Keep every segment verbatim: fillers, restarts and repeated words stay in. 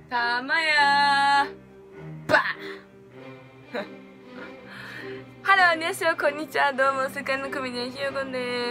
たまやーバーハロー、皆さんこんにちは。どうも、世界のコメディアンひよこんです。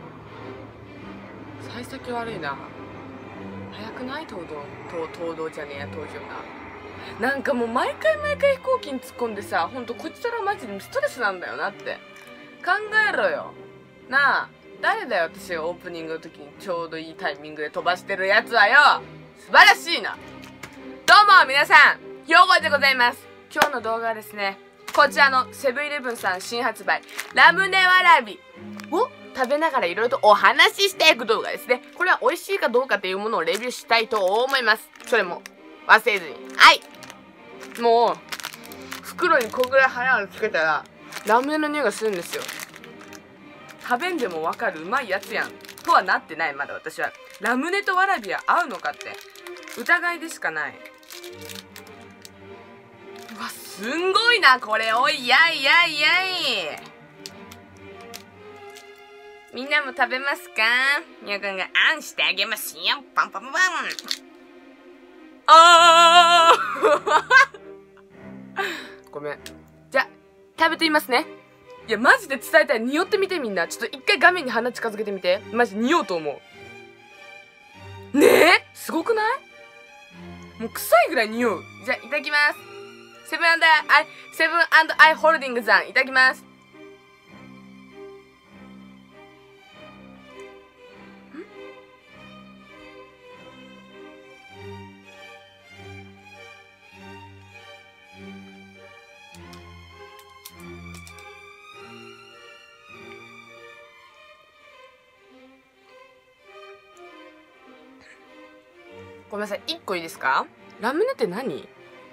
幸先悪いな。早くない？東道東道じゃねえや、東上な。なんかもう毎回毎回飛行機に突っ込んでさ、ほんとこちとらマジでストレスなんだよなって考えろよなあ。誰だよ、私がオープニングの時にちょうどいいタイミングで飛ばしてるやつはよ。素晴らしいな。どうも皆さん、ひよこでございます。今日の動画はですね、こちらのセブンイレブンさん新発売ラムネわらびを食べながらいろいろとお話ししていく動画ですね。これは美味しいかどうかというものをレビューしたいと思います。それも忘れずに。はい、もう袋にこんぐらい早くつけたらラムネの匂いがするんですよ。食べんでもわかるうまいやつやんとはなってない。まだ私はラムネとわらびは合うのかって疑いでしかない。うわ、すんごいなこれ。おいやいやいやい、みんなも食べますか？みやくんがあんしてあげますよ。パンパンパン。あーごめん。じゃ食べてみますね。いやマジで伝えたい。匂ってみて。みんなちょっと一回画面に鼻近づけてみて。マジ匂うと思うねえ。すごくない？もう臭いぐらい匂う。じゃあいただきます。セブンアイセブンアイホールディングさんいただきます。ごめんなさい、一個いいですか？ラムネって何？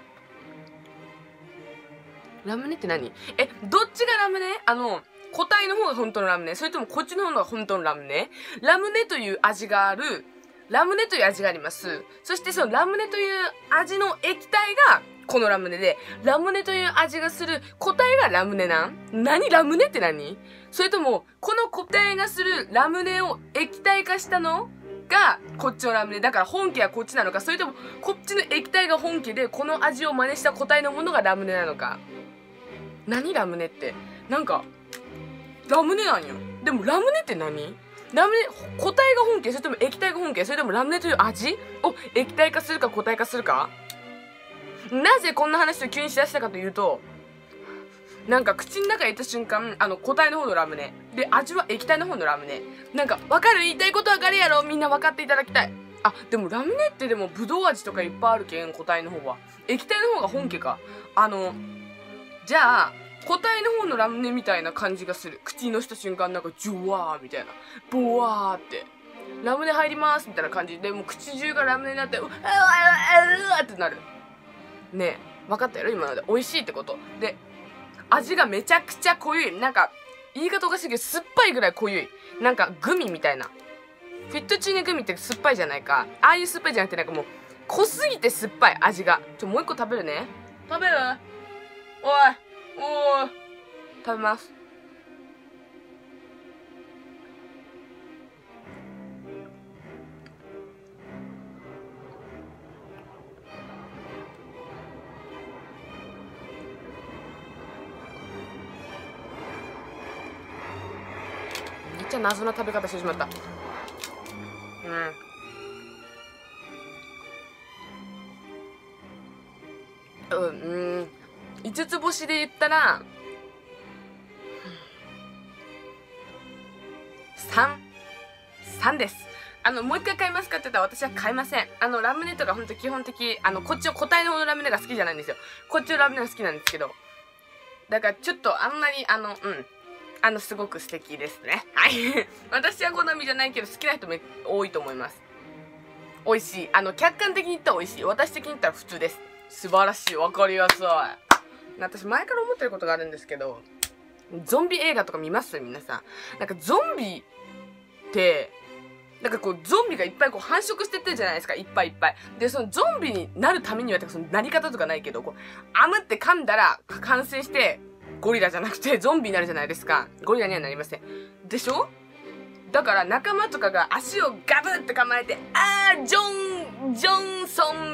ラムネって何？え、どっちがラムネ？あの、固体の方が本当のラムネ？それともこっちの方が本当のラムネ？ラムネという味がある。ラムネという味があります。そしてそのラムネという味の液体がこのラムネで、ラムネという味がする固体がラムネなん？何？ラムネって何？それとも、この固体がするラムネを液体化したのがこっちのラムネだから本家はこっちなのか、それともこっちの液体が本家でこの味を真似した固体のものがラムネなのか。何ラムネって？なんかラムネなんよ。でもラムネって何？ラムネ固体が本家、それとも液体が本家、それともラムネという味を液体化するか固体化するか。なぜこんな話を急にしだしたかというと、なんか口の中に入れた瞬間、あの固体の方のラムネで味は液体の方のラムネ。なんか分かる？言いたいことわかるやろ？みんな分かっていただきたい。あ、でもラムネってでもブドウ味とかいっぱいあるけん、固体の方は液体の方が本家か。あのじゃあ固体の方のラムネみたいな感じがする。口にのした瞬間なんかジュワーみたいな、ボワーってラムネ入りますみたいな感じで、もう口中がラムネになってうわうわうわってなるね。え分かったやろ今ので。美味しいってことで、味がめちゃくちゃ濃ゆい。なんか言い方おかしいけど酸っぱいぐらい濃ゆい。なんかグミみたいな。フィットチーネグミって酸っぱいじゃないか。ああいう酸っぱいじゃなくて、なんかもう濃すぎて酸っぱい味が。ちょもう一個食べるね。食べる？おいおい、食べます。めっちゃ謎な食べ方してしまった。うんうんうんいつつ星で言ったらさん、さんです。あの、もう一回買いますかって言ったら私は買いません。あの、ラムネとかほんと基本的、あの、こっちの固体の方のラムネが好きじゃないんですよ。こっちのラムネが好きなんですけど。だからちょっとあんまり、あの、うん。あの、すごく素敵ですね。はい。私は好みじゃないけど好きな人も多いと思います。美味しい。あの、客観的に言ったら美味しい。私的に言ったら普通です。素晴らしい。わかりやすい。私前から思ってることがあるんですけど、ゾンビ映画とか見ます？皆さん。なんかゾンビって、なんかこうゾンビがいっぱいこう繁殖してってるじゃないですか。いっぱいいっぱい。で、そのゾンビになるためには、そのなり方とかないけど、こう、あむって噛んだら感染して、ゴリラじゃなくてゾンビになるじゃないですか。ゴリラにはなりません。でしょ？だから仲間とかが足をガブって構えて、あー、ジョン、ジョンソン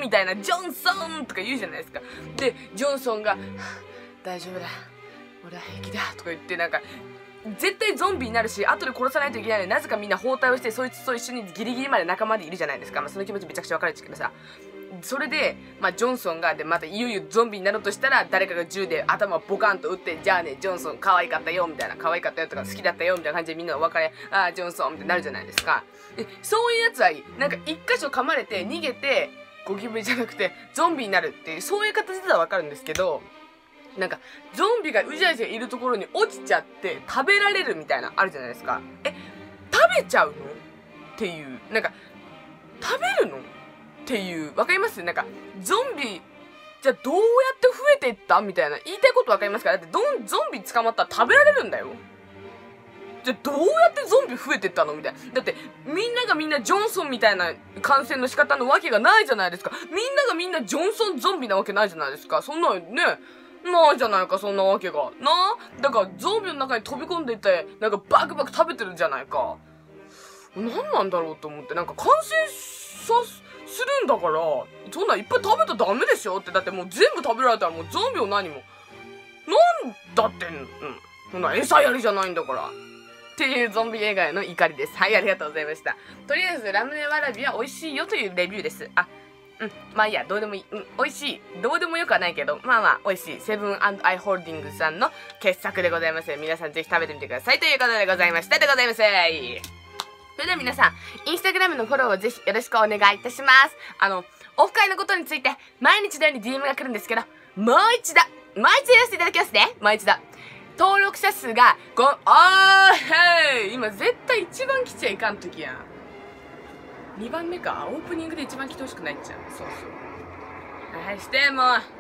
みたいな、ジョンソンとか言うじゃないですか。で、ジョンソンが、大丈夫だ。俺は平気だ。とか言って、なんか、絶対ゾンビになるし、後で殺さないといけないのに、なぜかみんな包帯をして、そいつと一緒にギリギリまで仲間でいるじゃないですか。まあ、その気持ちめちゃくちゃわかるんですけどさ。それで、まあ、ジョンソンが、で、またいよいよゾンビになろうとしたら、誰かが銃で頭をボカンと撃って、じゃあね、ジョンソン可愛かったよ、みたいな、可愛かったよとか好きだったよ、みたいな感じでみんなお別れ、ああ、ジョンソン、みたいになるじゃないですか。で、そういうやつは、なんか一箇所噛まれて、逃げて、ゴキブリじゃなくて、ゾンビになるっていう、そういう形ではわかるんですけど、なんか、ゾンビがうじゃうじゃいるところに落ちちゃって、食べられるみたいな、あるじゃないですか。え、食べちゃうのっていう、なんか、食べるのっていう、わかります？なんか、ゾンビ、じゃあどうやって増えていったみたいな。言いたいことわかりますか？だってゾン、ゾンビ捕まったら食べられるんだよ。じゃあどうやってゾンビ増えていったのみたいな。だって、みんながみんなジョンソンみたいな感染の仕方のわけがないじゃないですか。みんながみんなジョンソンゾンビなわけないじゃないですか。そんなね、ないじゃないか、そんなわけが。なあ？だから、ゾンビの中に飛び込んでいって、なんかバクバク食べてるじゃないか。何なんだろうと思って、なんか感染さ、するんだから、そんないっぱい食べたらダメでしょって。だってもう全部食べられたらもうゾンビを何も。なんだって、うん。そんな餌やりじゃないんだから。っていうゾンビ映画への怒りです。はい、ありがとうございました。とりあえず、ラムネわらびは美味しいよというレビューです。あ、うん。まあいいや、どうでもいい。うん、美味しい。どうでもよくはないけど、まあまあ、美味しい。セブン&アイ・ホールディングスさんの傑作でございます。皆さんぜひ食べてみてください。ということでございましたでございます。それでは皆さん、インスタグラムのフォローをぜひよろしくお願いいたします。あの、オフ会のことについて、毎日のように ディーエム が来るんですけど、もう一度、もう一度やらせていただきますね。もう一度。登録者数が、ご、あーへい今絶対一番来ちゃいかんときやん。にばんめか。オープニングで一番来てほしくないっちゃう。そうそう。はい、して、もう。はい、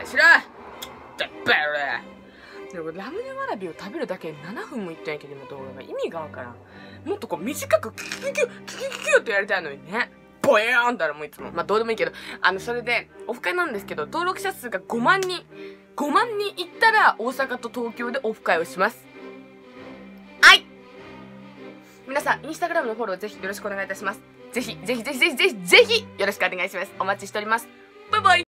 しろだっばよでもラムネわらびを食べるだけでななふんもいったんやけど、今動画が意味がわからん。もっとこう短くキュキュキュキュキュキュキュってやりたいのにね。ボヤーンだろもういつも。まあどうでもいいけど、あの、それで、オフ会なんですけど、登録者数がごまんにん。ごまんにんいったら、大阪と東京でオフ会をします。はい。皆さん、インスタグラムのフォローぜひよろしくお願いいたします。ぜひ、ぜひぜひぜひぜひぜひ、よろしくお願いします。お待ちしております。バイバイ。